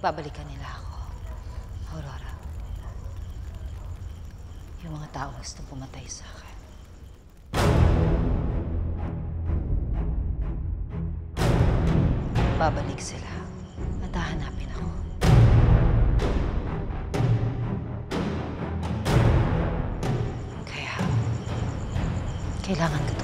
Babalikan nila ako. Aurora. Yung mga tao gustong pumatay sa akin. Babalik sila at hahanapin ako. Kaya, kailangan ko